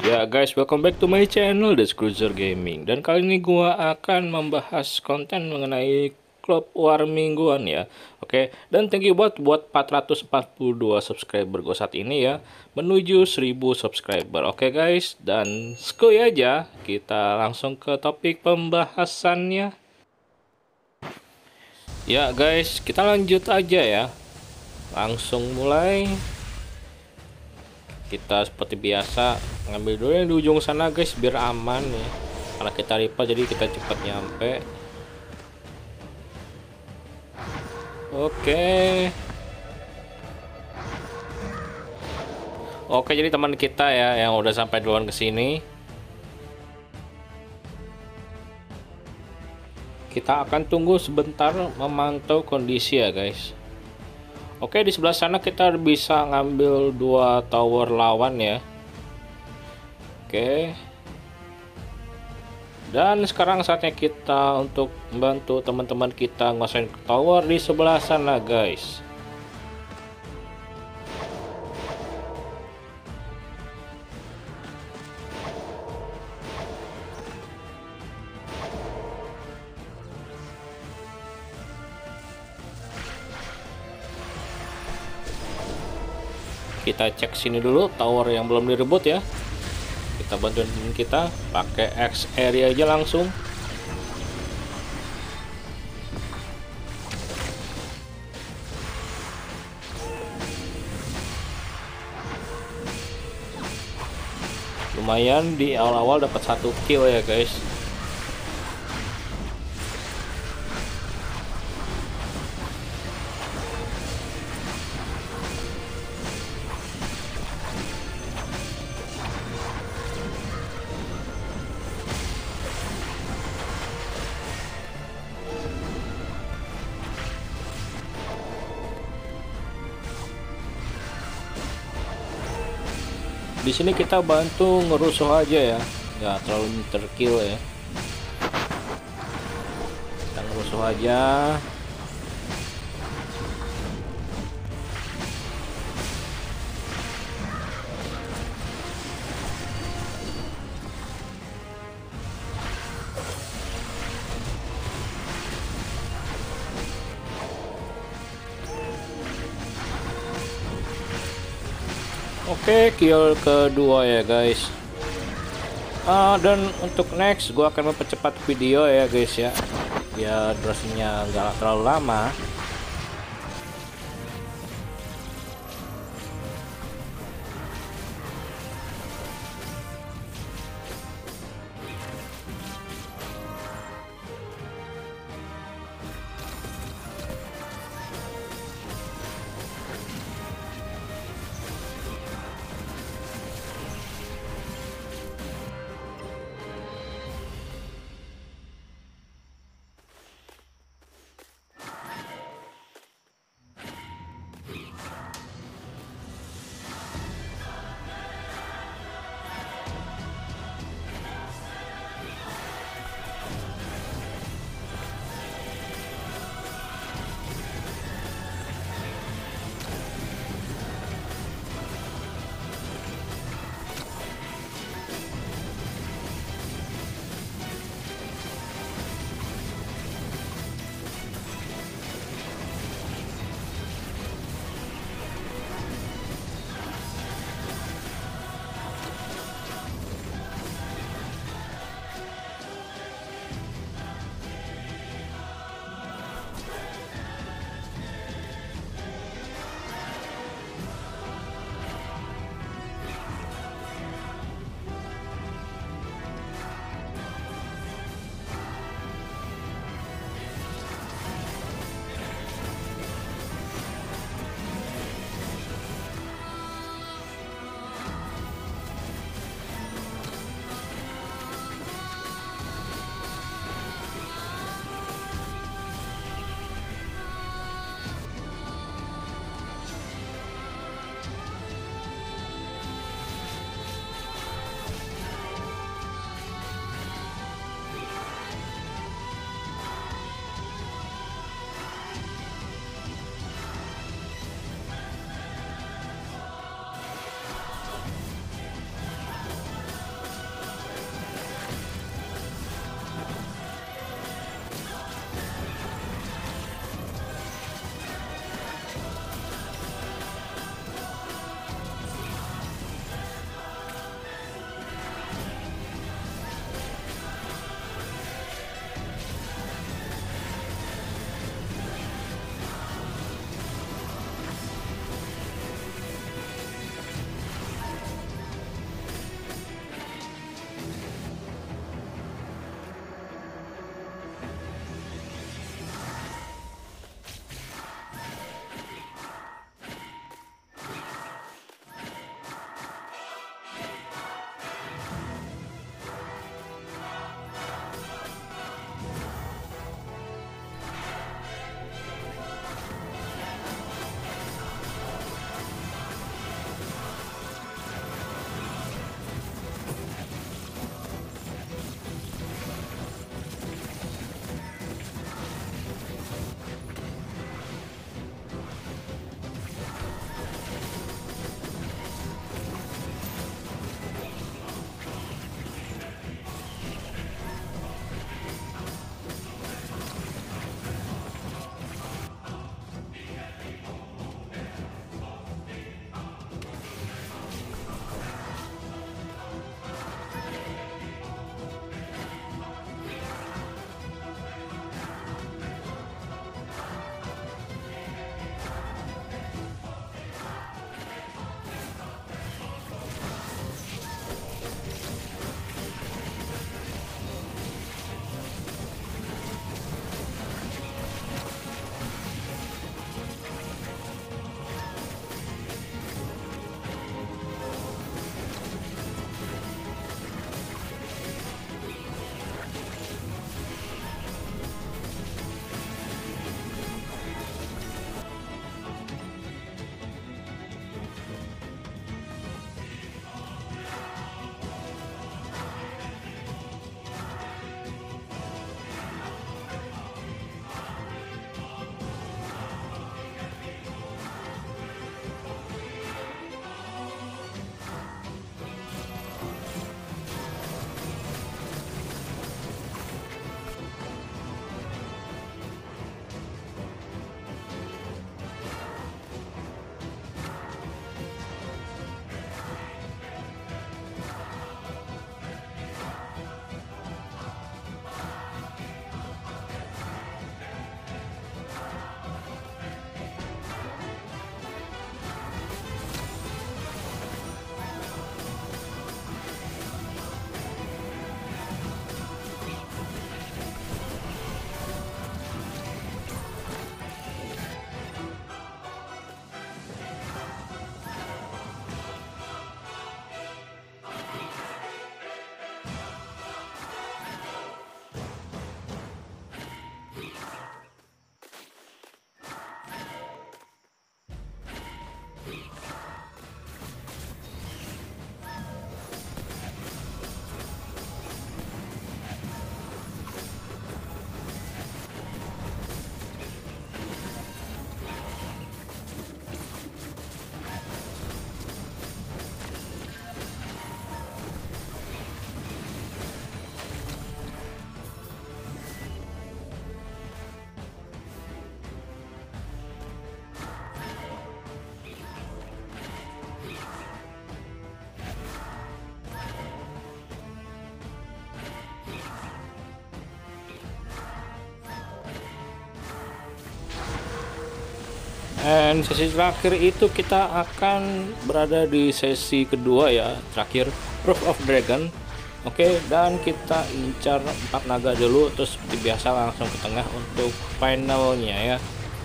Ya guys, welcome back to my channel The Cruiser Gaming. Dan kali ini gua akan membahas konten mengenai klub war mingguan ya. Oke, dan thank you buat 442 subscriber gua saat ini ya, menuju 1000 subscriber. Oke guys, dan skuy aja, kita langsung ke topik pembahasannya. Ya guys, kita lanjut aja ya. Langsung mulai. Kita seperti biasa ngambil dulu yang di ujung sana guys, biar aman ya, karena kita rival jadi kita cepat nyampe. Oke, jadi teman kita ya yang udah sampai duluan ke sini, kita akan tunggu sebentar memantau kondisi ya guys. Oke, di sebelah sana kita bisa ngambil 2 tower lawan ya. Oke. Dan sekarang saatnya kita untuk membantu teman-teman kita ngosain tower di sebelah sana guys. Kita cek sini dulu tower yang belum direbut ya. Kita bantuin kita pakai X area aja langsung. Lumayan di awal-awal dapat 1 kill ya guys. Di sini kita bantu ngerusuh aja ya, nggak terlalu terkill ya. Kita ngerusuh aja. Oke, kill kedua ya guys. Dan untuk next gua akan mempercepat video ya guys ya, biar durasinya nggak terlalu lama. And sesi terakhir itu kita akan berada di sesi kedua ya, terakhir Proof of Dragon. Oke, dan kita incar 4 naga dulu, terus seperti biasa langsung ke tengah untuk finalnya ya.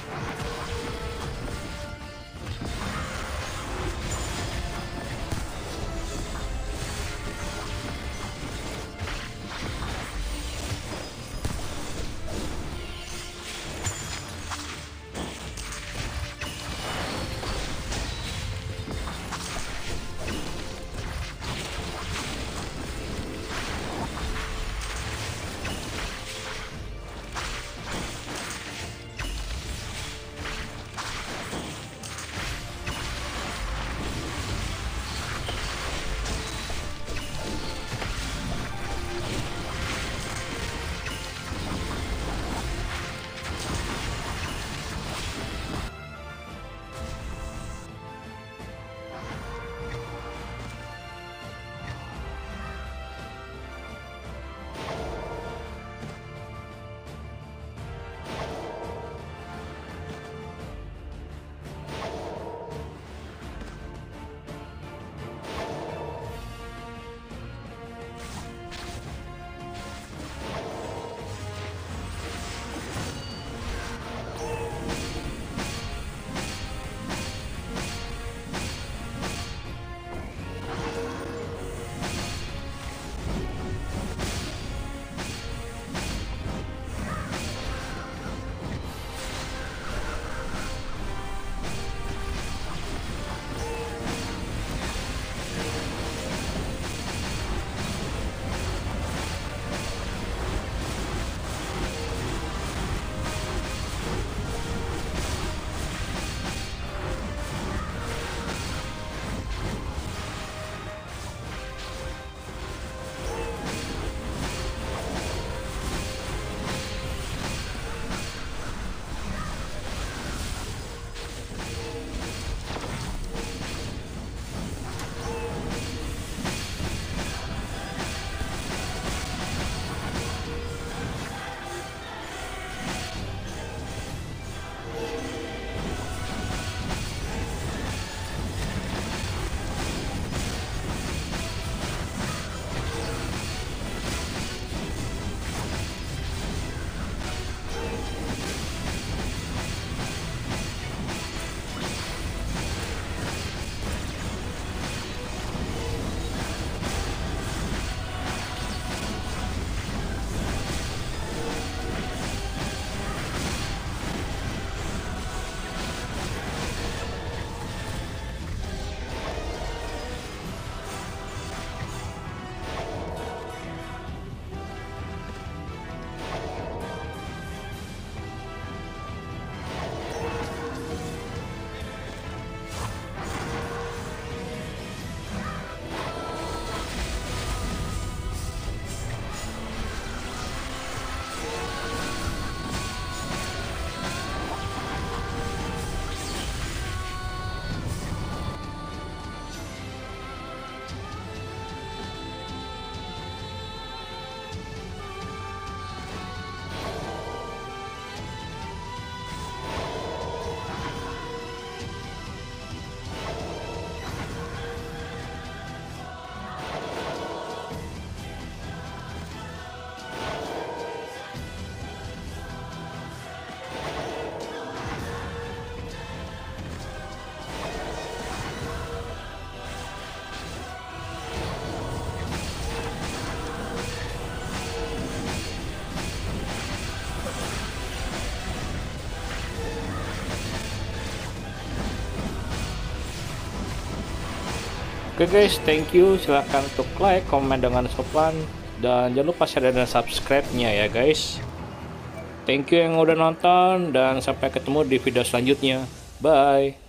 Oke guys, thank you. Silahkan untuk like, komen dengan sopan, dan jangan lupa share dan subscribe-nya ya guys. Thank you yang udah nonton, dan sampai ketemu di video selanjutnya. Bye.